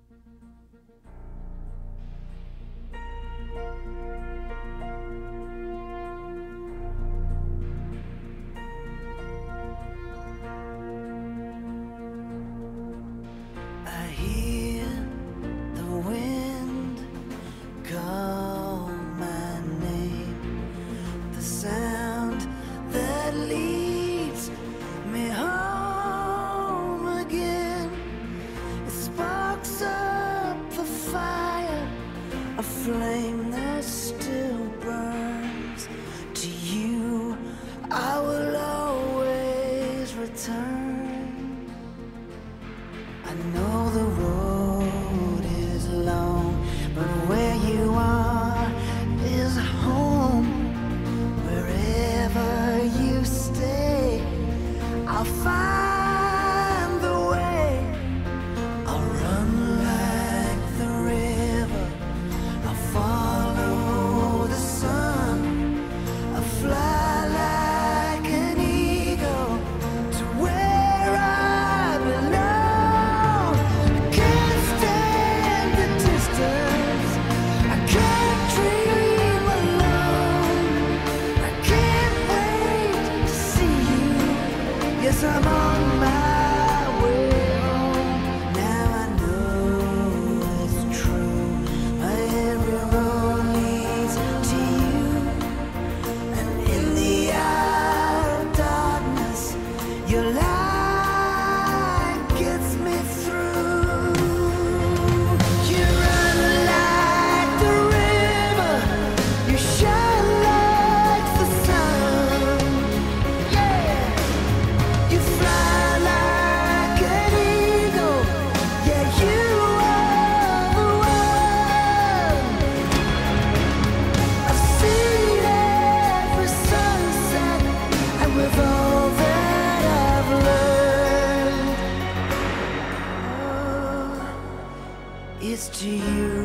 Flame that still burns. To you I will always return. I know the road is long, but where you are is home. Wherever you stay, I'll find the way. I'll run like the river, follow the sun. I fly like an eagle to where I belong. I can't stand the distance, I can't dream alone. I can't wait to see you. Yes, I'm on my way home. Now I know it's true. My every road leads to you, and in the hour of darkness, your light gets me through. You run like the river, you shine like the sun. Yeah, you fly like an eagle. Yeah, you are the one. I've seen every sunset, and with all that I've learned, oh, it's to you